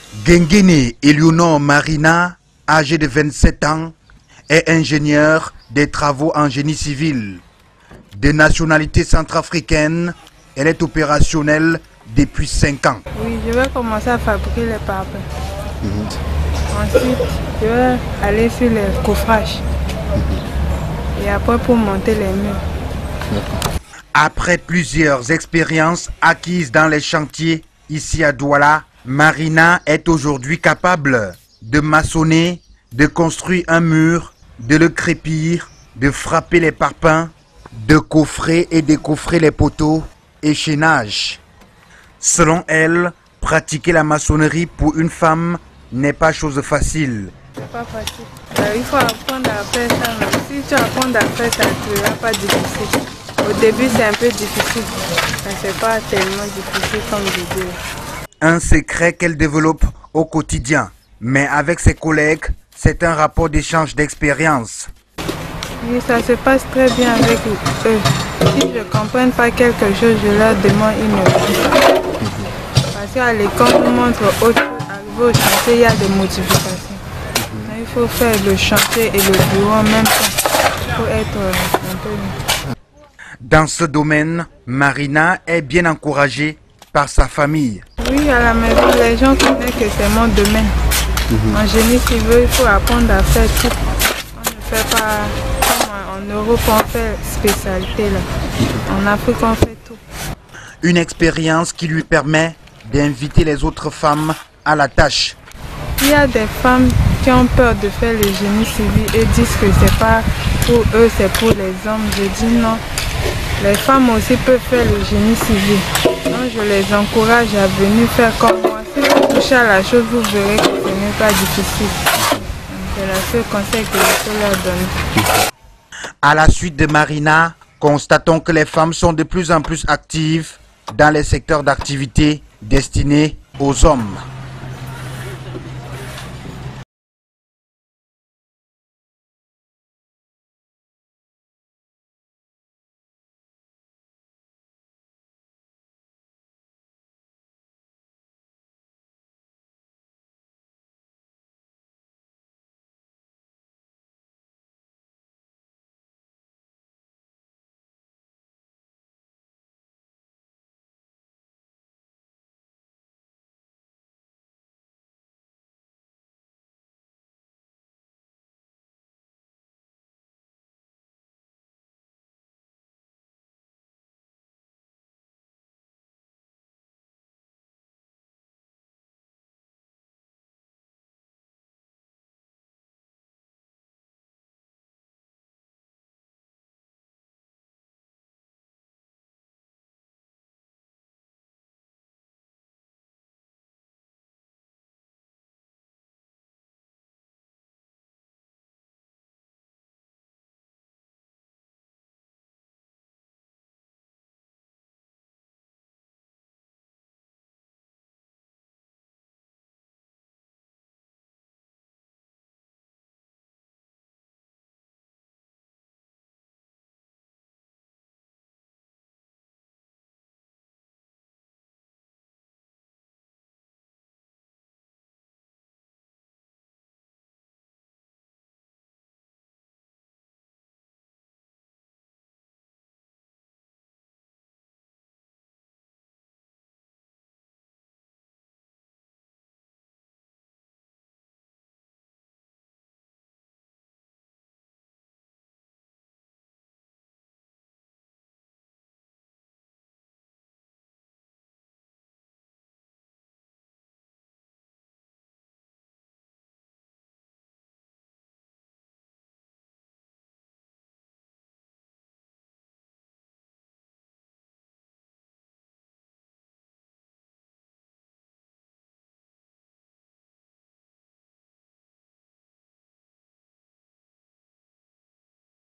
Guengene Eleonore Marina, âgée de 27 ans, est ingénieure des travaux en génie civil. De nationalité centrafricaine, elle est opérationnelle depuis 5 ans. Oui, je vais commencer à fabriquer les parpaings. Ensuite, je vais aller sur les coffrages. Et après pour monter les murs. Après plusieurs expériences acquises dans les chantiers ici à Douala, Marina est aujourd'hui capable de maçonner, de construire un mur, de le crépir, de frapper les parpaings, de coffrer et décoffrer les poteaux et chaînages. Selon elle, pratiquer la maçonnerie pour une femme n'est pas chose facile. C'est pas facile. Il faut apprendre à faire ça. Mais si tu apprends à faire ça, ce n'est pas difficile. Au début, c'est un peu difficile. Mais c'est pas tellement difficile comme je dis. Un secret qu'elle développe au quotidien. Mais avec ses collègues, c'est un rapport d'échange d'expérience. Oui, ça se passe très bien avec eux. Si je ne comprends pas quelque chose, je leur demande une réponse. Parce qu'à l'école, on montre autre chose. Arrivé au chantier, il y a des modifications. Il faut faire le chantier et le bureau en même temps. Il faut être un peu... Dans ce domaine, Marina est bien encouragée par sa famille. Oui, à la maison, les gens connaissent que c'est mon domaine. En génie civil, il faut apprendre à faire tout. On ne fait pas comme en Europe, on fait spécialité là. En Afrique, on fait tout. Une expérience qui lui permet d'inviter les autres femmes à la tâche. Il y a des femmes qui ont peur de faire le génie civil et disent que c'est pas pour eux, c'est pour les hommes. Je dis non. Les femmes aussi peuvent faire le génie civil. Donc je les encourage à venir faire comme moi. Si vous touchez à la chose, vous verrez que ce n'est pas difficile. C'est le seul conseil que je peux leur donner. À la suite de Marina, constatons que les femmes sont de plus en plus actives dans les secteurs d'activité destinés aux hommes.